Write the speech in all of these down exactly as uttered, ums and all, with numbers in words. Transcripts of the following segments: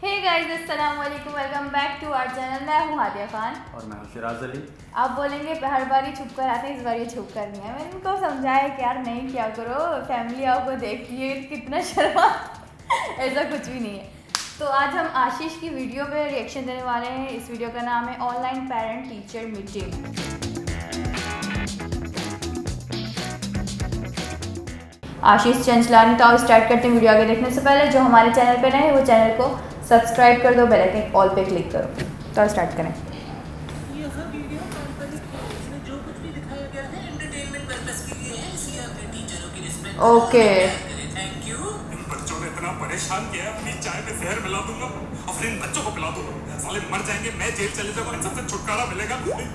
हे guys, अस्सलाम वालेकुम, welcome back to our channel. मैं हूँ हादिया खान और मैं हूँ शिराज अली। आप बोलेंगे हर बार ही छुप कर आते हैं, इस बार ये छुप कर नहीं है। मैंने इनको समझाया कि यार नहीं किया करो, फैमिली आपको देखती है कितना शर्मा ऐसा कुछ भी नहीं है। तो आज हम आशीष की वीडियो पे रिएक्शन देने वाले हैं। इस वीडियो का नाम है online parent teacher meeting. Ashish Chanchlani. तो स्टार्ट करते हैं वीडियो। आगे देखने से पहले जो हमारे चैनल पे नए हैं वो चैनल को सब्सक्राइब कर दो, बेल आइकन ऑल पे क्लिक करो। तो स्टार्ट करें। यह वीडियो काल्पनिक है, इसमें जो कुछ भी दिखाया गया है एंटरटेनमेंट पर्पस के लिए है, इसलिए अपने टीचरों की रिस्पेक्ट ओके। Thank you. इन बच्चों ने इतना परेशान किया है, अपनी चाय में जहर मिला दूंगा और फिर इन बच्चों को पिला दूंगा। साले मर जाएंगे, मैं जेल चले जाऊंगा, इन सबसे छुटकारा मिलेगा।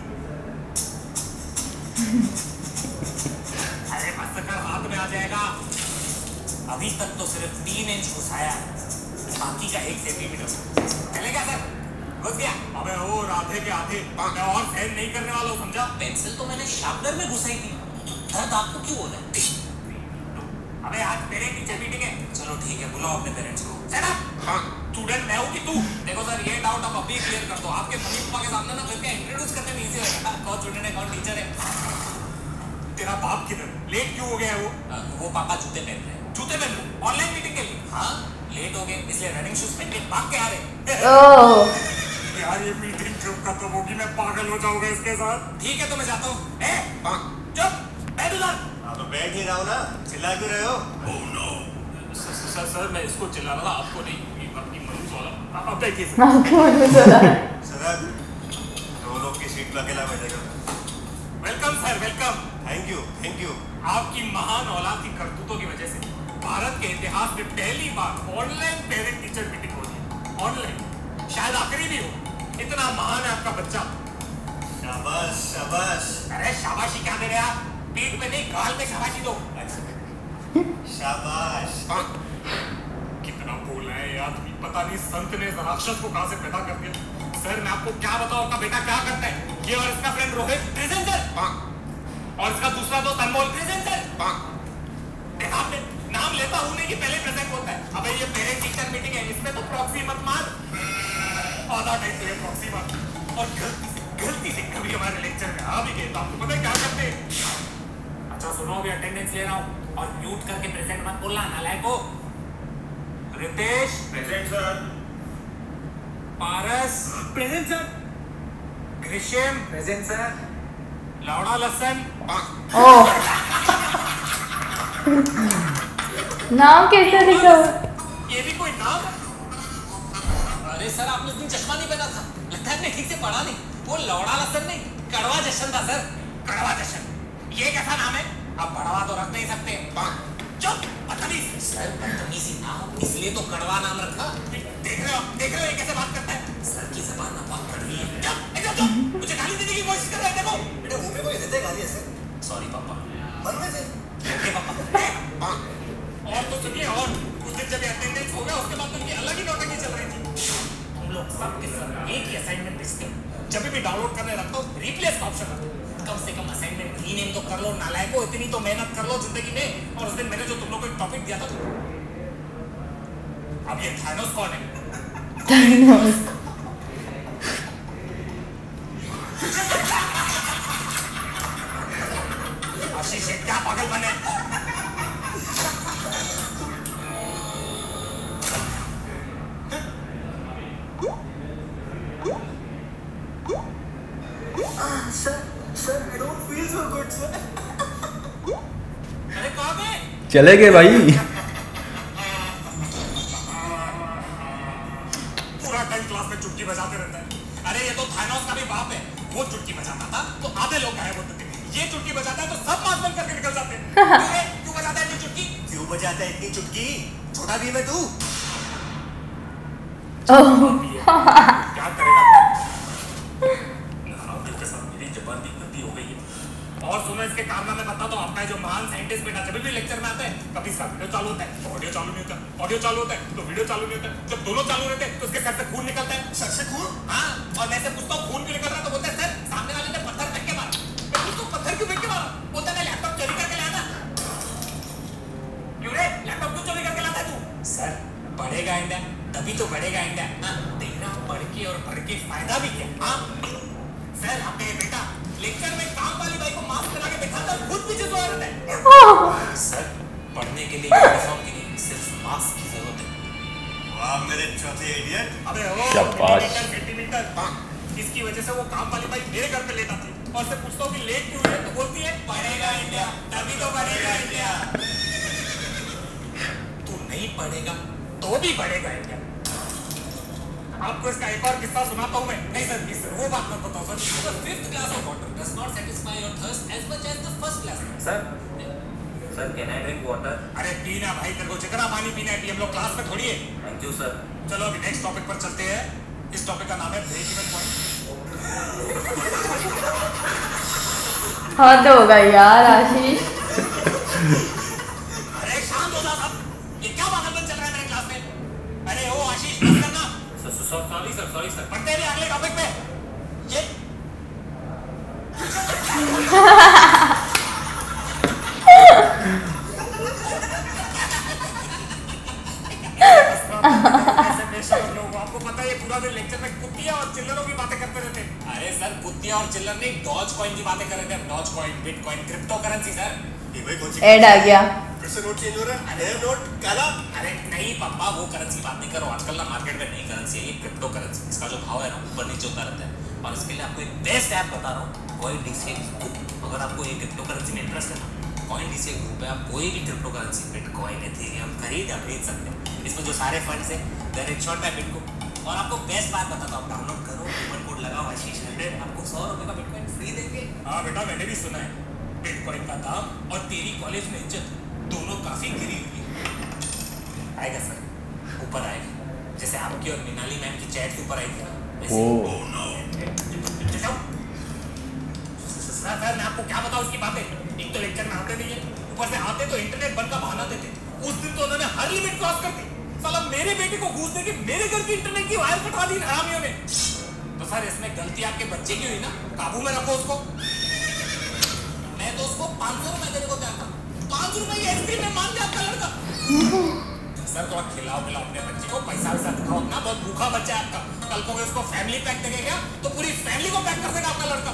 अरे बस कर, हाथ में आ जाएगा। अभी तक तो सिर्फ तीन इंच घुसाया है, बाकी का एक सेंटीमीटर चलेगा सर। घुस गया। अबे ओ राधे के आधे, मैं और सहन नहीं करने वाला हूँ, समझा? पेंसिल तो मैंने शार्पनर में घुसाई थी, दर्द आपको क्यों हो रहा है? अबे आज मेरे टीचर मीटिंग है। चलो ठीक है, बुलाओ अपने पेरेंट्स को। Set up. हाँ, स्टूडेंट मैं हूँ कि तू? देखो सर, ये डाउट आप अभी क्लियर कर दो। आपके मम्मी पापा के सामने ना करके इंट्रोड्यूस करने में इजी रहेगा कौन स्टूडेंट है कौन टीचर है। तेरा बाप किधर? लेट क्यों हो गया है वो? आ, वो पापा जूते पहन रहे हैं। जूते पहन लो, ऑनलाइन मीटिंग के लिए। हाँ, लेट हो गए इसलिए रनिंग शूज पहन के भाग के आ रहे। ओह, यार ये मीटिंग कब खत्म होगी? मैं पागल हो जाऊंगा इसके साथ। ठीक है तो मैं जाता हूँ। ए, चुप, बैठ उधर। आप तो बैठ ही रहो ना, चिल्ला क्यों रहे हो? ओह नो सर, सर मैं इसको चिल्ला रहा था, आपको नहीं, आपकी मनुष्य वाला। अब देखिए सर, आपको मालूम चला है। सरद, दो लोग की सीट पे अकेला बैठेगा। Welcome sir, welcome. Thank you, thank you. आपकी महान औलाद की करतूतों की वजह से भारत के इतिहास में पहली बार ऑनलाइन पेरेंट टीचर मीटिंग हो रही है। ऑनलाइन, शायद आखिरी भी हो। इतना महान है आपका बच्चा। शाबाश, शाबाश। अरे शाबाशी क्या दे रहे आप? पीठ में नहीं, गाल में शाबाशी दो। शाबाश। कितना बोल रहे हैं यार, तुम्हें पता नहीं संत ने इस राक्षस को कहां से पैदा कर दिया। सर मैं आपको क्या बताऊं, आपका बेटा क्या करता है? ये और इसका फ्रेंड रोहित प्रेजेंट सर, और इसका दूसरा दोस्त अनमोल प्रेजेंट सर। देखा आपने, नाम लेता हूं नहीं कि पहले प्रेजेंट होता है। अबे ये पेरेंट टीचर मीटिंग है, इसमें तो प्रॉक्सी मत मार। आधा टाइम तो ये प्रॉक्सी मार। और गलती से गलती से कभी हमारे लेक्चर में आ भी गए तो आपको पता है क्या करते हैं? अच्छा सुनो, अभी अटेंडेंस ले रहा हूँ और म्यूट करके प्रेजेंट मत बोलना नालायको। Ritesh present sir. Paras present sir. Grishm present sir. लौड़ा लसन। ओह, नाम कैसे लिखा हुआ? ये भी कोई नाम है? अरे सर, आपने उस दिन चश्मा नहीं पहना था, लगता है आपने ठीक से पढ़ा नहीं। वो लौड़ा लसन नहीं, कड़वा जश्न था सर। कड़वा जश्न, ये कैसा नाम है? आप बढ़वा तो रख नहीं सकते। चुप, बदतमीज। सर बदतमीजी ना हो इसलिए तो कड़वा नाम रखा। देख रहे हो, देख रहे हो ये कैसे बात करता है? सर की जबान ना बहुत कड़वी है। चुप, एकदम चुप। मुझे गाली देने की कोशिश कर रहे हैं, देखो। बेटा मुंह में कोई देते गाली है सर? सॉरी पापा। मन में से? ओके पापा। और तो सुनिए, और उस दिन जब अटेंडेंस हो गया उसके बाद तो इनकी अलग ही नौटंकी चल रही थी। हम लोग सब के सब एक ही असाइनमेंट भेजते हैं। जब भी डाउनलोड करने रखता हूँ रिप्लेस का ऑप्शन रखता हूँ। कम से कम असाइनमेंट रीनेम तो कर लो नालायको, इतनी तो मेहनत कर लो जिंदगी में। और उस दिन मैंने जो तुम लोग को एक टॉपिक दिया था, अब ये थानोस कौन है? आशीष ये क्या पागल बने? Sir, sir, I don't feel so good, sir. अरे कहाँ गए? चले गए भाई। पूरा टाइम क्लास में चुटकी बजाते रहता है। अरे ये तो थानोस का भी बाप है। वो चुटकी बजाता था तो आधे लोग गायब होते थे। ये चुटकी बजाता है तो सब मास्क बंद करके निकल जाते हैं। क्यों रे? क्यों बजाता है इतनी चुटकी? क्यों बजाता है इतनी चुटकी? छोटा भी मैं तू। क्या करेगा? नाराज के साथ मेरी जबान की गलती हो गई है। और सुनो इसके कारनामे बताता हूँ। आपका जो महान साइंटिस्ट बेटा जब भी लेक्चर में आता है, कभी इसका वीडियो चालू होता है तो ऑडियो चालू नहीं होता, ऑडियो चालू होता है तो वीडियो चालू नहीं होता। जब दोनों चालू रहते हैं तो उसके सर से खून निकलता है। सर से खून? हाँ, और मैं से पूछता हूँ खून क्यों निकल रहा है तो बोलता है सर सामने वाले ने पत्थर फेंक के मारा। मैं पूछता हूँ पत्थर क्यों फेंक के मारा? बोलता है लैपटॉप चोरी करके लाया ना। क्यों रे? लैपटॉप क्यों चोरी करके लाता है तू? सर बढ़ेगा इंडिया तभी तो बढ़ेगा इंडिया। तेरा पढ़ के और पढ़ के फायदा भी क्या? हाँ सर, आपका ये बेटा लेक्चर में काम वाली बाई को मास्क लगा के बैठाता है, खुद पीछे तो औरत है। सर, पढ़ने के लिए यूनिफॉर्म के लिए सिर्फ मास्क की जरूरत है। वाह मेरे चौथे इडियट। अबे ओ सेंटीमीटर, इसकी वजह से वो काम वाली बाई मेरे घर पे लेट आती है और से पूछता हूँ कि लेट क्यों है, तो बोलती है पढ़ेगा इंडिया, तभी तो बढ़ेगा इंडिया। तू नहीं पढ़ेगा तो भी बढ़ेगा इंडिया। आपको इसका एक और किस्सा सुनाता हूँ मैं। नहीं सर, नहीं सर, वो बात मत बताओ sir. The fifth glass of water does not satisfy your thirst as much as the first glass. Sir sir can I drink water? अरे पीना भाई, तेरे को जितना पानी पीना है पी, हम लोग क्लास में थोड़ी है। Thank you sir. चलो अभी नेक्स्ट टॉपिक पर चलते हैं। इस टॉपिक का नाम है ब्रेक इवन पॉइंट। हद हो गई यार आशीष। अरे शांत हो जा सब, ये क्या पागलपन चल रहा है मेरे क्लास में? अरे ओ आशीष, बंद करना। Sorry sir, sorry sir. पढ़ते हैं अगले टॉपिक पे। ये आपको पता है ये पूरा दिन लेक्चर में कुत्तियां और चिल्लरों की बातें करते रहते हैं। अरे सर, कुत्तियां और चिल्लर नहीं, डॉज कॉइन की बातें कर रहे थे। Doge coin, bitcoin, crypto currency sir. ये भाई कौन सी ऐड आ गया। फिर से नोट चेंज हो रहा है? नया नोट काला? अरे नहीं पापा, वो करेंसी बात नहीं करो। आजकल ना मार्केट में नई करेंसी है, ये क्रिप्टो करेंसी। इसका जो भाव है ना ऊपर नीचे होता रहता है। और इसके लिए आपको एक बेस्ट ऐप बता रहा हूँ, कॉइन डीसीए ग्रुप। अगर आपको ये क्रिप्टो करेंसी में इंटरेस्ट है ना, कॉइन डीसीए ग्रुप पे आप कोई भी क्रिप्टो करेंसी, बिटकॉइन, इथेरियम खरीद या बेच सकते हैं। इसमें जो सारे फंड्स हैं देयर इन शॉर्ट बाय बिटको। और आपको बेस्ट बात बताता हूँ, डाउनलोड करो, कूपन कोड लगाओ आशीष हंड्रेड, आपको सौ रुपये का बिटकॉइन फ्री देंगे। हाँ बेटा, मैंने भी सुना है बिटकॉइन का दाम और तेरी कॉलेज में इज्जत दोनों काफी गिरी हुई है। आएगा सर, ऊपर आएगा, जैसे आपकी और मिनाली मैम की चैट ऊपर आई थी ना वैसे। सर मैं आपको क्या बताऊं उसकी बातें। एक तो लेक्चर में आते नहीं है, ऊपर से आते तो इंटरनेट बंद का बहाना देते। उस दिन तो उन्होंने हर लिमिट क्रॉस कर दी। साला मेरे बेटे को घूस देके मेरे घर की इंटरनेट की वायर कटवा दी हरामियों ने। तो सर इसमें गलती आपके बच्चे की हुई ना, काबू में रखो उसको। मैं तो उसको पाँच सौ रुपए देने को तैयार था। पाँच रुपए की आइसक्रीम में मान गया आपका लड़का। सर थोड़ा खिलाओ पिलाओ अपने बच्चे को, पैसा वैसा दिखाओ ना, बहुत भूखा बच्चा है आपका। कल को उसको फैमिली पैक देगा तो पूरी फैमिली को पैक कर देगा आपका लड़का।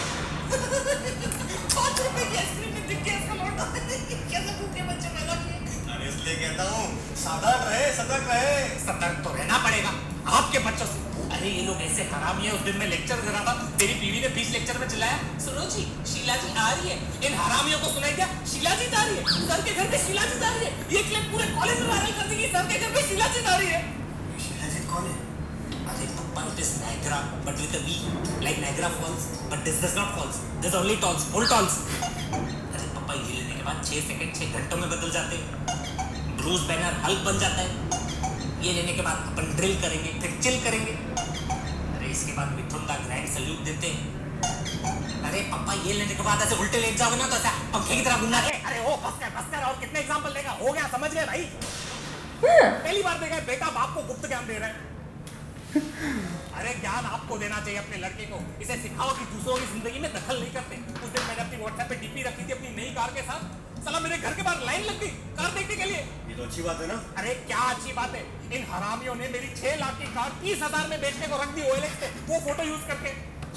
पाँच रुपए की आइसक्रीम में दिख गया इसका लौटा। कैसे भूखे बच्चे पैदा किए? अरे इसलिए कहता हूँ सावधान रहे, सतर्क रहे। सतर्क तो रहना पड़ेगा आपके बच्चों से। अरे ये लोग ऐसे हरामी है। उस दिन मैं लेक्चर दे रहा था, तेरी बीवी ने बीच लेक्चर में चिल्लाया, सुनो जी शीला जी आ रही है। इन हरामियों को सुनाई दिया शीला जी आ रही है, सर के घर पे शीला जी आ रही है। ये क्लिप पूरे कॉलेज में वायरल कर देगी, सर के घर पे शीला जी आ रही है। शीला जी कौन है? अरे पप्पा, it is Niagara but with a V, like Niagara falls but this does not falls, this only talls, full talls. अरे पप्पा, ये लेने के बाद छह सेकंड छह घंटों में बदल जाते हैं। ब्रूस बैनर हल्क बन जाता है। ये लेने के बाद अपन ड्रिल करेंगे, फिर चिल करेंगे। अरे इसके बाद मिथुन का ग्रैंड सैल्यूट देते हैं। अरे पापा, ये लेने के बाद ऐसे उल्टे लेट जाओगे ना तो ऐसा पंखे की तरह घूमना है। अरे ओ बस कर बस कर, और कितने एग्जांपल देगा? हो गया, समझ गए भाई। पहली बार देखा है बेटा बाप को गुप्त ज्ञान दे रहा है। अरे ज्ञान आपको देना चाहिए अपने लड़के को। इसे सिखाओ कि दूसरों की जिंदगी में दखल नहीं करते। उस दिन मैंने अपनी व्हाट्सएप पे डीपी रखी थी अपनी नई कार के साथ। साला मेरे घर के बाहर लाइन लग गई कार देखने के लिए। ये तो अच्छी बात है ना? अरे क्या अच्छी बात है? इन हरामियों ने मेरी छह लाख की कार तीस हजार में बेचने को रख दी ओएलएक्स पे, वो फोटो यूज करके।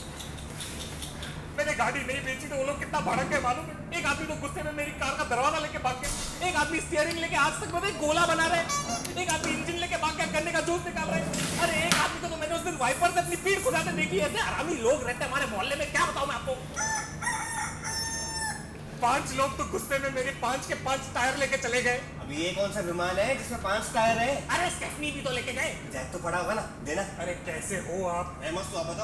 मैंने गाड़ी नहीं बेची तो वो लोग कितना भड़क गए मालूम है? एक आदमी तो गुस्से में मेरी कार का दरवाजा लेके भाग गया, एक आदमी स्टीयरिंग लेके आज तक मुझे गोला बना रहा है, एक आदमी इंजन लेके भाग गया, गन्ने का जूस निकाल रहा है। अरे एक आदमी को तो मैंने उस दिन वाइपर से अपनी पीठ खुदाते देखी। ऐसे हरामी लोग रहते हैं हमारे मोहल्ले में, क्या बताऊं मैं आपको। पांच लोग तो गुस्से में मेरे पांच के पांच टायर लेके चले गए। अभी ये कौन सा विमान है जिसमें पांच टायर है? अरे स्टेफनी भी तो लेके गए। जैक तो पड़ा होगा ना, देना। अरे कैसे हो आप? फेमस तो आप बताओ।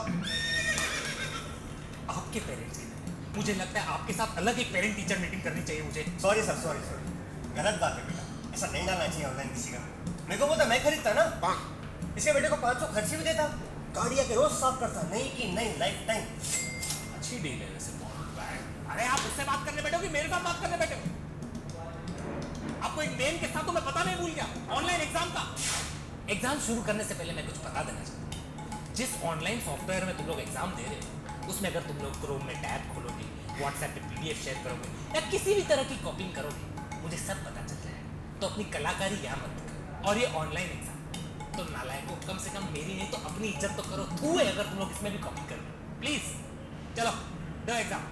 आपके पेरेंट्स, मुझे लगता है आपके साथ अलग एक पेरेंट टीचर मीटिंग करनी चाहिए मुझे। सॉरी सर, सॉरी सॉरी, गलत बात है बेटा, ऐसा नहीं डालना चाहिए ऑनलाइन किसी का। मेरे को बोलता मैं खरीदता ना, इसके बेटे को पाँच सौ खर्ची भी देता, गाड़िया के रोज साफ करता, नहीं की नहीं, लाइफ टाइम। अच्छी डील है वैसे। अरे आप उससे बात करने बैठे हो कि मेरे साथ बात करने बैठे हो? आपको एक मेन किस्सा तो मैं पता नहीं भूल गया, ऑनलाइन एग्जाम का। एग्जाम शुरू करने से पहले मैं कुछ बता देना चाहता हूँ। जिस ऑनलाइन सॉफ्टवेयर में तुम लोग एग्जाम दे रहे हो, उसमें अगर तुम लोग क्रोम में टैब खोलोगे, व्हाट्सएप पे पीडीएफ शेयर करोगे या किसी भी तरह की कॉपिंग करोगे, मुझे सब पता चल जाएगा। तो अपनी कलाकारी यहाँ मत करो। और ये ऑनलाइन एग्जाम, तो नालायकों, कम से कम मेरी नहीं तो अपनी इज्जत तो करो। तू है अगर तुम लोग इसमें भी कॉपी कर प्लीज। चलो दो एग्जाम।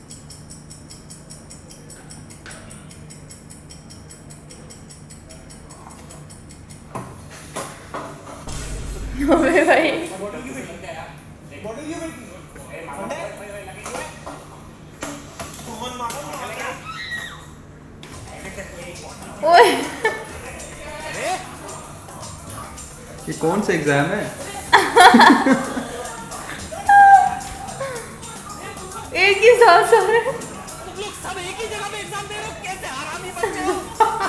अबे भाई ओए ये कौन सा एग्जाम है? एक ही साथ सारे तुम लोग सब एक ही जगह पे एग्जाम दे रहे हो, कैसे हरामी बच्चे हो।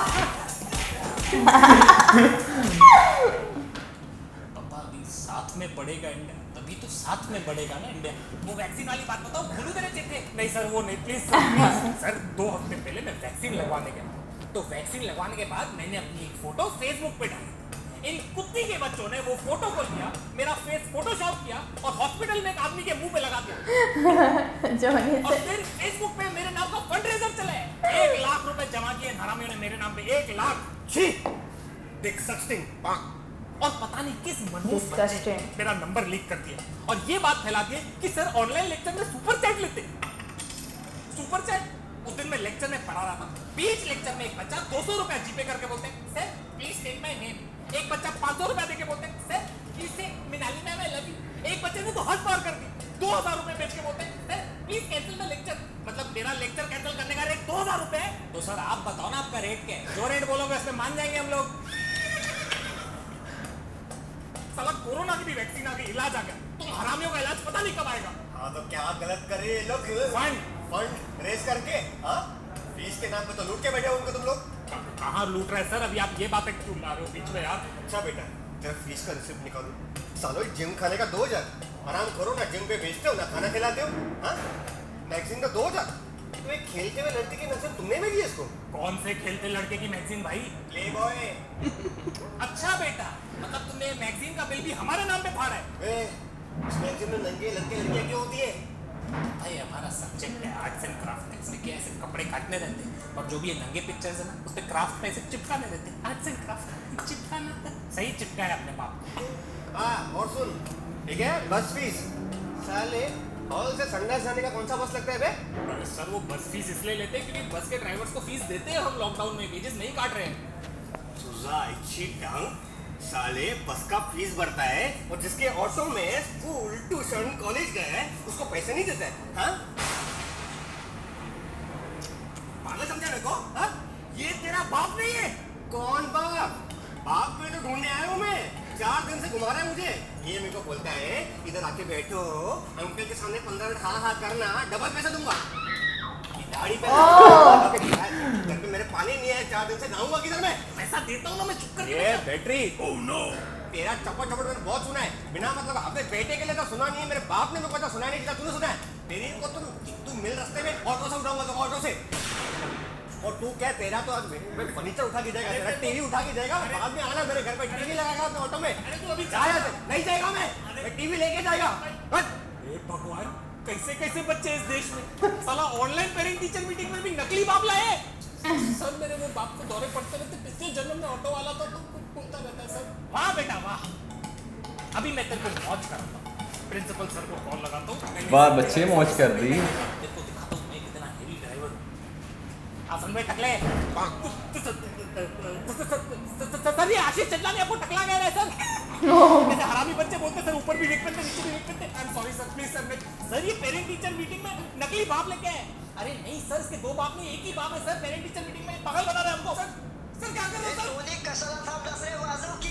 पापा अभी साथ में बढ़ेगा इंडिया, तभी तो साथ में बढ़ेगा ना इंडिया। वो वैक्सीन वाली बात बताओ, भूलू तेरे चिट्ठे। नहीं सर वो नहीं, प्लीज सर, प्लीज सर। दो हफ्ते पहले मैं वैक्सीन लगवाने गया, तो वैक्सीन लगवाने के बाद मैंने अपनी एक फोटो फेसबुक पे डाली। इन कुत्ती के बच्चों ने वो फोटो को लिया, मेरा फेस फोटोशॉप किया और हॉस्पिटल में एक आदमी के मुंह पे लगा दिया। और फिर फेसबुक पे मेरे नाम का फंडरेजर चला है। एक लाख रुपए जमा किए हरामियों ने मेरे नाम पे, एक लाख। छी, डिस्गस्टिंग। और पता नहीं किस मनहूस बच्चे ने मेरा नंबर लीक कर दिया और ये बात फैला दी कि सर ऑनलाइन लेक्चर में सुपर चैट लेते। सुपर चैट उस दिन मैं लेक्चर में पढ़ा रहा था, बीच लेक्चर में एक बच्चा दो सौ रुपया जीपे करके बोलते हैं sir please take my name. एक बच्चा पाँच सौ रुपया देके बोलते हैं सर प्लीज से Minali ma'am I love you. एक बच्चे ने तो हद पार कर दी, दो हजार रुपए बेच के बोलते हैं sir please cancel the lecture. मतलब मेरा लेक्चर कैंसिल करने का रेट दो हजार रुपए है। तो सर आप बताओ ना आपका रेट क्या है, जो रेट बोलोगे उसमें मान जाएंगे हम लोग। साला कोरोना की भी वैक्सीन आ गई, इलाज आ गया, तुम हरामियों का इलाज पता नहीं कब आएगा। हाँ तो क्या गलत कर रहे हैं ये लोग? फंड फंड रेस करके, हाँ फीस के नाम पे तो लूट के बैठे होंगे तुम लोग। कहाँ लूट रहे सर, अभी आप ये बातें क्यों ला रहे हो बीच में यार। अच्छा बेटा, जब फीस का रिसिप्ट निकालो। सालो जिम खाने का दो हजार, आराम करो ना, जिम पे बेचते हो ना खाना खिलाते हो। हाँ मैगजीन का दो हजार, तो एक खेलते हुए लड़के की नजर तुमने में दी इसको। कौन से खेलते लड़के की मैगजीन भाई? Playboy. अच्छा बेटा, मतलब तुमने मैगजीन का बिल भी हमारे नाम पे फाड़ा है। ए, इस मैगजीन में नंगे लड़के लड़कियां क्यों होती है? भाई हमारा सब्जेक्ट है आर्ट्स एंड क्राफ्ट, इसमें क्या ऐसे कपड़े काटने रहते हैं और जो भी ये नंगे पिक्चर्स है ना उस पे क्राफ्ट पे ऐसे चिपकाने रहते हैं। आर्ट्स एंड क्राफ्ट चिपकाना सही चिपका है अपने बाप को। हाँ और सुन, ठीक है, बस फीस साले हॉल से संडास जाने का कौन सा बस लगता है बे? अरे सर वो बस फीस इसलिए लेते हैं क्योंकि बस के ड्राइवर्स को फीस देते हैं हम लॉकडाउन में, वेजेस नहीं काट रहे हैं। सुजा इच्छी ढंग, साले बस का फीस भरता है और जिसके ऑटो में स्कूल ट्यूशन कॉलेज गए हैं उसको पैसे नहीं देता है। हाँ पागल समझा मेरे को? हाँ ये तेरा बाप नहीं है। कौन बाप? बाप में तो ढूंढने आया हूँ मैं, चार दिन से घुमा रहा है मुझे। ये मेरे को बोलता है इधर आके बैठो, अंकल के सामने पंद्रह मिनट हाँ हाँ करना, डबल पैसा दूंगा। दाढ़ी पे घर पे मेरे पानी नहीं है, चार दिन से नहाऊंगा किधर मैं? पैसा देता हूँ ना मैं, चुप कर। ये बैटरी, ओह नो, तेरा चप्पड़ चप्पड़ मैंने बहुत सुना है, बिना मतलब अपने बेटे के लिए तो सुना नहीं है, मेरे बाप ने तो पता सुना नहीं, तूने सुना है? तेरी को तुम तुम मिल रास्ते में ऑटो से उठाऊंगा तो ऑटो से। और तू क्या, तेरा तो आज फर्नीचर उठा के जाएगा, तेरा टीवी उठा के जाएगा, बाद में आना मेरे घर पे टीवी लगाएगा अपने ऑटो में। अरे तू अभी जाया नहीं जाएगा, मैं मैं टीवी लेके जाएगा। हे भगवान, कैसे कैसे बच्चे इस देश में। साला ऑनलाइन पेरेंट टीचर मीटिंग में भी नकली बाप लाए। सर मेरे वो बाप को दौरे पड़ते रहते, पिछले जन्म में ऑटो वाला था तो बोलता रहता है सर। वाह बेटा वाह, अभी मैं तेरे को मौज कराता हूँ, प्रिंसिपल सर को कॉल लगाता हूँ। वाह बच्चे मौज कर दी। देखो दिखाता हूँ मैं कितना हेवी ड्राइवर हूँ। आप समझे टकले? सर ये आशीष चंचलानी आपको टकला गया है सर। जैसे हरामी बच्चे बोलते सर, ऊपर भी देख पेते नीचे भी देख पेते। I am sorry sir, please sir. Sir ये पेरेंट टीचर मीटिंग में नकली बाप लेके आए। अरे नहीं सर, इसके दो बाप नहीं एक ही बाप है सर। पेरेंट टीचर मीटिंग में पागल बना रहे हमको सर। सर क्या कर रहे हो सर? तूने कशाला थांब दसरे वाजू की।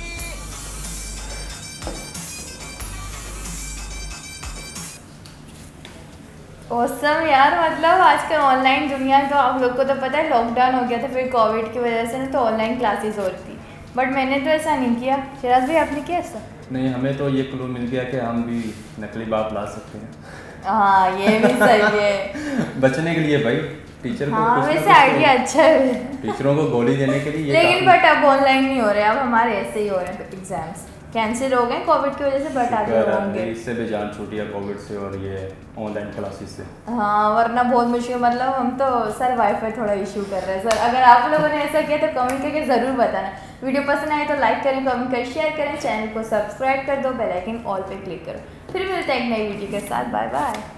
औसम यार, मतलब आजकल ऑनलाइन दुनिया, तो आप लोग को तो पता है लॉकडाउन हो गया था फिर कोविड की वजह से ना, तो ऑनलाइन क्लासेस हो रही थी, बट मैंने तो ऐसा नहीं किया। शिराज भाई आपने किया ऐसा? नहीं, हमें तो ये क्लू मिल गया कि हम भी नकली बाप ला सकते हैं। हाँ ये भी सही है। बचने के लिए भाई टीचर को हाँ कुछ ना वैसे कुछ आइडिया अच्छा है। टीचरों को गोली देने के लिए ये लेकिन काफी- बट अब ऑनलाइन नहीं हो रहे, अब हमारे ऐसे ही हो रहे हैं एग्जाम्स। कैंसिल हो गए कोविड की वजह से, बट आगे शुक्र है, होंगे। इससे भी जान छूटी है कोविड से और ये ऑनलाइन क्लासेस से। हाँ वरना बहुत मुश्किल, मतलब हम तो सर वाईफाई थोड़ा इशू कर रहे हैं सर। अगर आप लोगों ने ऐसा किया तो कमेंट करके ज़रूर बताना। वीडियो पसंद आए तो लाइक करें, कमेंट करें, शेयर करें, चैनल को सब्सक्राइब कर दो, बेल आइकन ऑल पे क्लिक करो। फिर मिलते हैं एक नई वीडियो के साथ। Bye bye.